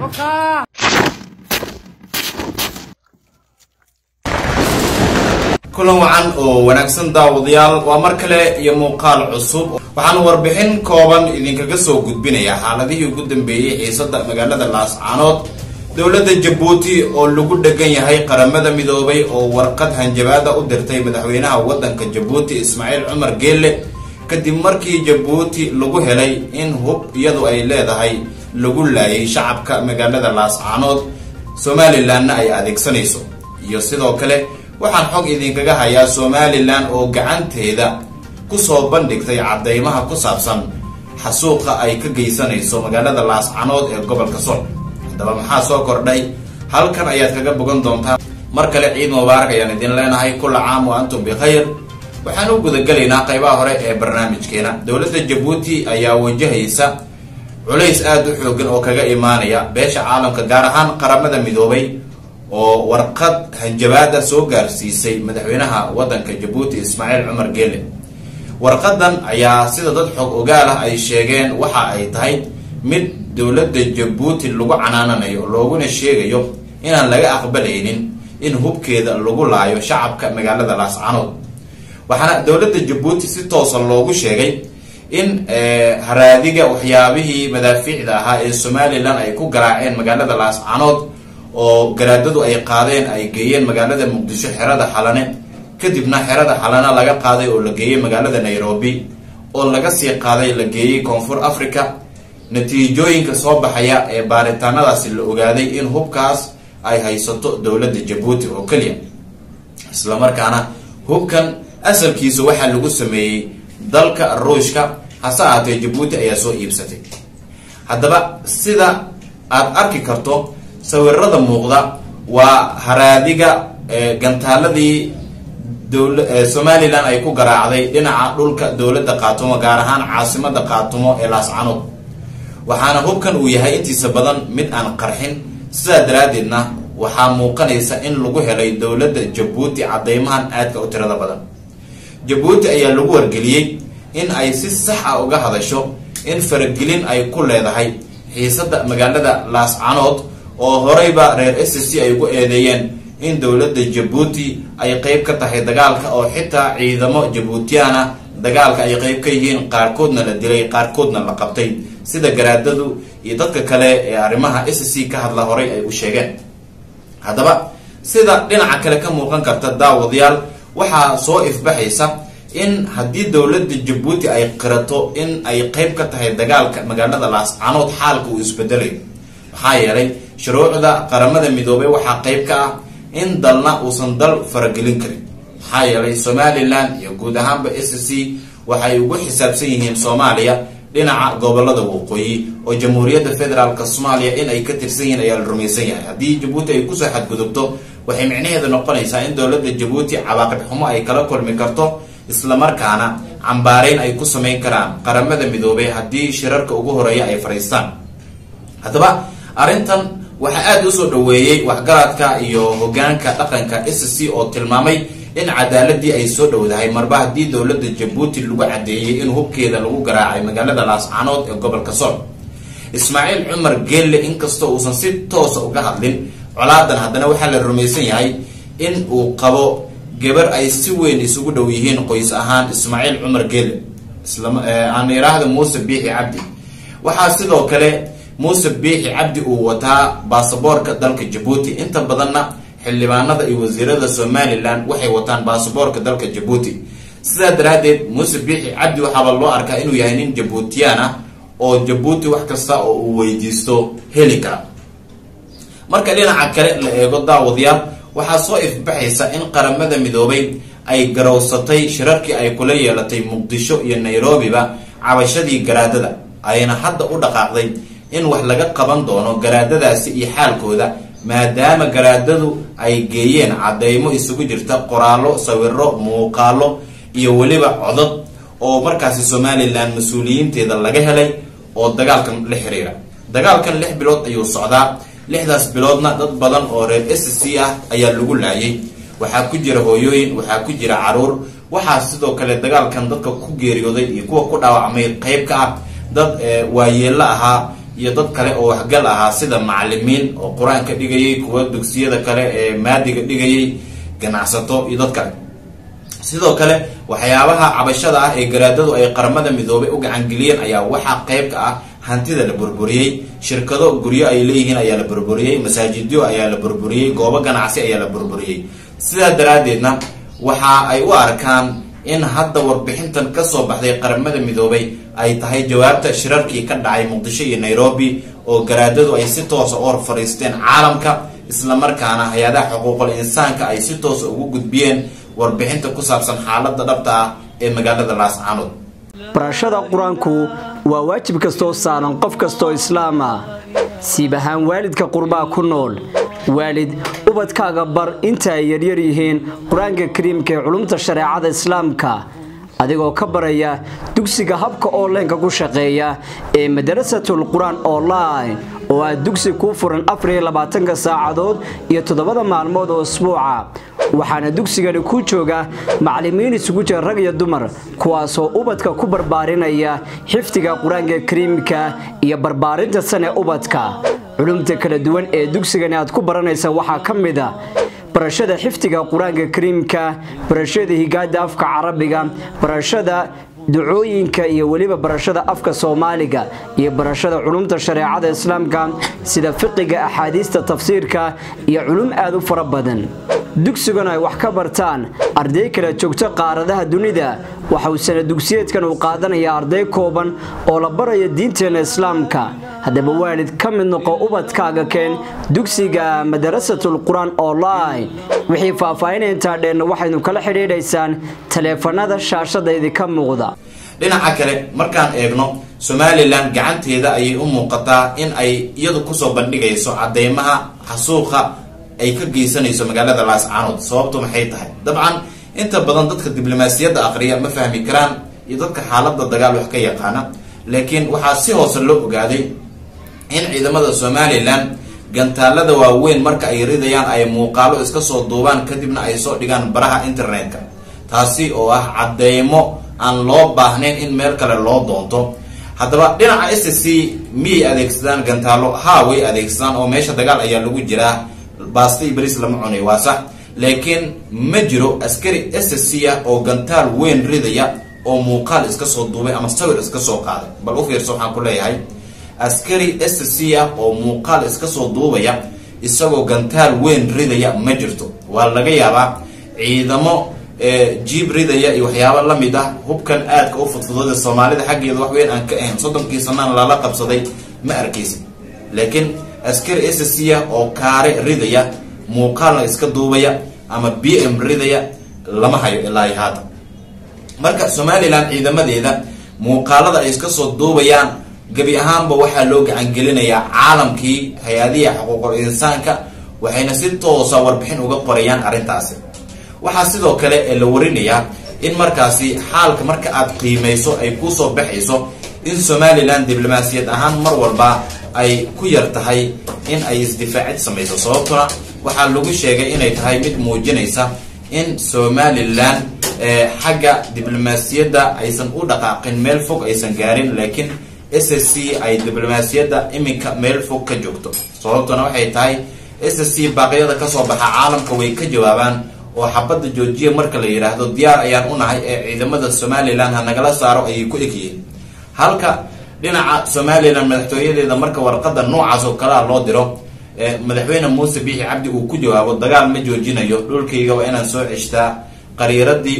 kulan wacan oo wanaagsan daawadayaal waa mar kale iyo muuqaal cusub waxaan warbixin kooban idinkaga soo gudbinayaa xaaladihii ugu dambeeyay xiisada magaalada Laascaanood dawladda Djibouti oo lagu dhagan yahay qaramada midoobay oo warqad hanjabaada u dirtay madaxweynaha wadanka Djibouti Ismaaciil Cumar Geelle kadib markii Djibouti lagu helay in hub iyadu ay leedahay lagu laayay shacabka magaalada Laascaanood Somaliland ay adeegsanayso iyo sidoo kale waxaan xog idinkaga hayaa Somaliland oo gacanteeda ku soo bandhigtay cadeymaha ku saabsan xasuuqa ay ka geysanayso magaalada Laascaanood ee gobolka Sool hadaba maxaa soo kordhay halkan ayaad kaga bogan doontaa mar kale ciid mubaarak ayaan idin leenahay kullu caam wa antum bi khayr waxaan u guda galaynaa qaybaha hore ee barnaamijkeena dawladda Djibouti ayaa wajahaysa culays aad u xooggan oo kaga imaanaya beesha caalamka gaar ahaan qaramada midoobay oo warqad hanjabaada soo gaarsiisay madaxweynaha wadanka Djibouti Ismaaciil Cumar Geelle warqadan ayaa sida dad xog ogaal ah ay sheegeen waxa ay tahay mid dawladda Djibouti lagu canaananayo looguna sheegayo inaan laga aqbalaynin in hubkeeda lagu laayo shacabka magaalada Laascaanood waxaana dawladda Djibouti si toos ah loogu sheegay in haraadiga waxyaabihii madaafiicda ahaa ee Somaliland ay ku garaaceen magaalada Laascaanood oo garaadadu ay qaadeen ay geeyeen magaalada Muqdisho xerada Xalane kadibna xerada Xalane laga qaaday oo la geeyay magaalada Nairobi oo laga sii qaaday la geeyay Koonfur Afrika natiijooyinka soo baxaya ee baaritaanadaasi la ogaaday in hubkaas ay haysato dawladda Djibouti oo kaliya isla markaana hubkan asalkiisu waxa lagu sameeyay dalka Ruushka hase ahaatee Djibouti ayaa soo iibsatay hadaba sida aad arki karto sawirada muuqda waa haraadiga gantaaladii Somaliland ay ku garaacday dhinaca dhulka dawladda Qaatumo gaar ahaan caasimada Qaatumo ee Laascaanood waxaana hubkan uu yahay intiisa badan mid aan qarxin sida daraadeedna waxaa muuqanaysa in lagu helay dawladda Djibouti cadeymahan aadka u tirada badan Djibouti ayaa lagu wargeliyay in ay si sax ah uga hadasho in faragelin ay ku leedahay xiisada magaalada Laascaanood oo horeyba reer SSC ay ugu eedeeyeen in dawladda Djibouti ay qayb ka tahay dagaalka oo xitaa ciidamo Djiboutiana dagaalka ay qayb ka yihiin qaarkoodna la dilay qaarkoodna la qabtay sida garaadadu iyo dadka kale ee arrimaha SSC ka hadla horay ay u sheegeen hadaba sida dhinaca kale ka muuqan karta daawadayaal waxaa soo ifbaxaysa in haddii dawladda Djibouti ay qirato in ay qayb ka tahay dagaalka magaalada Laascaanood xaalka uu isbedelay maxaa yeelay shuruucda qaramada midoobay waxaa qayb ka ah in dalna uusan dal faragelin karin maxaa yeelay Somaliland iyo guud ahaanba SSC waxay ugu xisaabsan yihiin Soomaaliya dhinaca gobolada waqooyi oo Jamhuuriyadda Federaalka Soomaaliya in ay ka tirsan yihiin ayaa la rumaysan yahay haddii Djibouti ay ku soo xadgudubto waxay micnaheedu noqonaysaa in dawladda Djibouti cawaaqib xumo ay kala kulmi karto isla markaana cambaarayn ay ku sameyn karaan qaramada midoobay haddii shirarka ugu horeeya ay fariistaan hadaba arrintan waxa aad u soo dhaweeyay waxgaradka iyo hogaanka dhaqanka SSC oo tilmaamay in cadaaladii ay soo dhawdahay marba haddii dawladda Djibouti lagu cadeeyay in hubkeeda lagu garaacay magaalada Laascaanood ee gobolka Sool Ismaaciil Cumar Geelle inkastoo uusan si toos ah uga hadlin colaadan haddana waxaa la rumaysan yahay in uu qabo gabar ay si weyn isugu dhow yihiin qoys ahaan Ismaaciil Cumar Geelle aan yiraahdo Muuse Biixi Cabdi waxaa sidoo kale Muuse Biixi Cabdi uu wataa baasaboorka dalka Djibouti inta badanna xildhibaanada iyo wasiirada Somaliland waxay wataan baasaboorka dalka Djibouti sida daraadeed Muuse Biixi Cabdi waxa loo arkaa inuu yahay nin Djiboutiana oo Djibouti wax kasta oo uu weydiisto heli kara marka dhinaca kale la eego daawadayaal waxaa soo ifbaxaysa in qaramada midoobay ay garowsatay shirarkii ay kula yeelatay Muqdisho iyo Nairobi-ba cabashadii garaadada ayna hadda u dhaqaaqday in wax laga qaban doono garaadadaasi iyo xaalkooda maadaama garaadadu ay geeyeen cadeymo isugu jirta qoraallo sawirro muuqaalo iyo waliba codad oo markaasi Somaliland mas'uuliyiinteeda laga helay oo dagaalkan la xiriira dagaalkan 6 bilood ayuu socdaa 6daas biloodna dad badan oo reer SSC ah ayaa lagu laayay waxaa ku jira hooyooyin waxaa ku jira caruur waxaa sidoo kale dagaalkan dadka ku geeriyooday iyo kuwa ku dhaawacmay qayb ka ah dad waayeelo ahaa iyo dad kale oo waxgal ahaa sida macallimiin oo qur-aanka dhigayay, kuwa dugsiyada kale ee maadiga dhigayay, ganacsato iyo dad kale. sidoo kale waxyaabaha cabashada ah ee garaadadu ay qaramada midoobay u gacan geliyeen ayaa waxaa qayb ka ah hantida la burburiyay, shirkado guryo ay leeyihiin ayaa la burburiyay, masaajidyo ayaa la burburiyay, goobo ganacsi ayaa la burburiyay. sidaa daraadeedna waxa ay u arkaan in hadda warbixintan kasoo baxday qaramada midoobay ay tahay jawaabta shirarkii ka dhacay Muqdisho iyo Nairobi oo garaadadu ay si toos ah u fariisteen caalamka, isla markaana hay'adaha xuquuqul insaanka ay si toos ah ugu gudbiyeen warbixinta ku saabsan xaaladda dhabta ah ee magaalada Laascaanood. barashada quraanku waa waajib kastoo saaran qof kastoo islaam ah, siibahaan waalidka qurbaa ku nool. waalid ubadkaaga bar inta ay yaryar yihiin quraanka kariimka ee culumta shareecada islaamka, adigoo ka baraya dugsiga habka online-ka ku shaqeeya ee Madrasatul Quraan Online oo ah dugsi ku furan 24 saacadood iyo 7 maalmood oo usbuuca. waxaana dugsigani ku jooga macallimiin isugu jira rag iyo dumar kuwaasoo ubadka ku barbaarinaya xifdiga quraanka kariimka iyo barbaarinta sane ubadka. culumta kala duwan ee dugsigani aad ku baranaysa waxaa ka mid ah barashada xifdiga quraanka kariimka, barashada higaada afka Carabiga, barashada ducooyinka iyo waliba barashada afka Soomaaliga iyo barashada culumta shareecada islaamka sida fiqiga, axaadiista, tafsiirka iyo culum aad u fara badan. dugsigan ay wax ka bartaan arday kala joogta qaaradaha dunida. waxa uu sanad dugsiyeedkan u qaadanayaa arday kooban oo la barayo diinteena islaamka. haddaba waalid ka mid noqo ubadkaaga keen dugsiga Madrasatul Quraan Online. wixii faahfaahinaya intaa dheerna waxaynu kala xiriireysaan taleefanada shaashada idinka muuqda. dhinaca kale markaan eegno Somaliland gacanteeda ayay u muuqataa in ay iyadu ku soo bandhigayso cadeymaha xasuuqa ay ka geysanayso magaalada Laascaanood. sababtu maxay tahay? dabcan inta badan dadka diblomaasiyadda aqriya ma fahmi karaan iyo dadka xaaladda dagaal wax ka yaqaana, laakiin waxaa si hoose loo ogaaday in ciidamada Somaliland gantaalada waaweyn marka ay ridayaan ay muuqaalo iska soo duubaan kadibna ay soo dhigaan baraha internetka, taasi oo ah cadeymo aan loo baahnayn in meel kale loo doonto. haddaba dhinaca SSC miyay adeegsadaan gantaalo? haa, way adeegsadaan oo meesha dagaal ayaa lagu jiraa, baasto iyo bariis lama cunay, waa sax, laakiin ma jiro askari SSC ah oo gantaal weyn ridaya oo muuqaal iska soo duubay ama sawir iska soo qaaday. bal u fiirso waxaan ku leeyahay, askari SSC ah oo muuqaal iska soo duubaya isagoo gantaal weyn ridaya ma jirto. waa laga yaabaa ciidamo jiib ridaya iyo waxyaabo la mid ah hubkan aadka u fudfudada Soomaalida xaggeeda wax weyn aan ka ahayn 30 sanana lala qabsaday ma arkaysid, laakiin askari SSC ah oo kaare ridaya muuqaalna iska duubaya ama BM ridaya lama hayo ilaa hadda. marka Somaliland ciidamadeeda muuqaalada ay iska soo duubayaan gabi ahaanba waxaa loo gacan gelinayaa caalamkii hay'adaha xuquuqul insaanka, waxayna si toos ah warbixin uga qorayaan arrintaasi. waxaa sidoo kale la warinayaa in markaasi xaalka marka aad qiimeyso ay ku soo baxayso in Somaliland diblomaasiyad ahaan mar walba ay ku yar tahay in ay isdifaacid samayso. sababtuna waxaa lagu sheegay inay tahay mid muujinaysa in Somaliland xagga diblomaasiyadda aysan u dhaqaaqin meel fog aysan gaarin, laakiin SSC ay diblomaasiyadda iminka meel fog ka joogto. sababtuna waxay tahay SSC baaqyada ka soo baxa caalamka way ka jawaabaan oo xabadda joojiya marka la yiraahdo diyaar ayaan u nahay ee ciidamada Somaliland ha nagala saaro ayay ku egyihiin. halka dhinaca Somaliland madaxtooyadeeda marka warqada noocaas oo kala loo diro madaxweyne Muuse Biixi Cabdi uu ku jawaabo dagaal ma joojinayo, dhulkayga waa inaan soo ceshtaa, qariiradii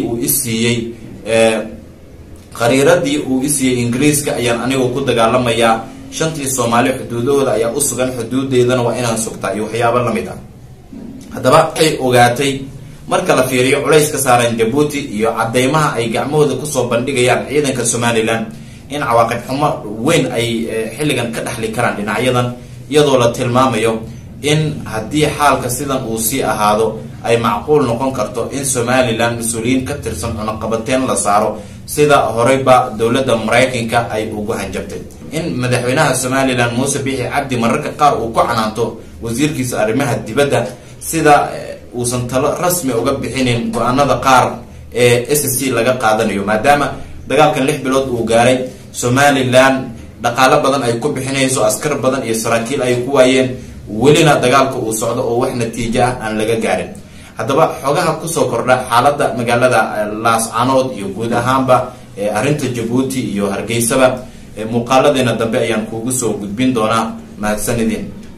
uu isiyay Ingiriiska ayaan anigu ku dagaalamayaa, shantii Soomaali xuduudooda ayaa u sugan, xuduudeedana waa inaan sugtaa iyo waxyaabo la mid ah. haddaba ay ogaatay marka la fiiriyo culays ka saaran Djibouti iyo cadeymaha ay gacmahooda ku soo bandhigayaan ciidanka Somaliland in cawaaqib xumo weyn ay xilligan ka dhaxli karaan dhinacyadan, iyadoo la tilmaamayo in haddii xaalka sidan uu sii ahaado ay macquul noqon karto in Somaliland mas'uuliyiin ka tirsan cunaqabateen la saaro sida horeyba dowladda Mareykanka ay ugu hanjabtay. in madaxweynaha Somaliland Muuse Biixi Cabdi mararka qaar uu ku canaanto wasiirkiisa arrimaha dibadda sida uusan talo rasmi uga bixinin go'aanada qaar ee SSC laga qaadanayo, maadaama dagaalkan 6 bilood uu gaaray Somaliland dhaqaale badan ay ku bixinayso, askar badan iyo saraakiil ay ku waayeen, welina dagaalka uu socdo oo wax natiijo ah aan laga gaarin. haddaba xogaha kusoo kordha xaaladda magaalada laascanood iyo guud ahaanba arrinta Jabuuti iyo Hargeysaba muuqaaladeena dambe ayaan kuugu soo gudbin doonaa. mahadsanidin.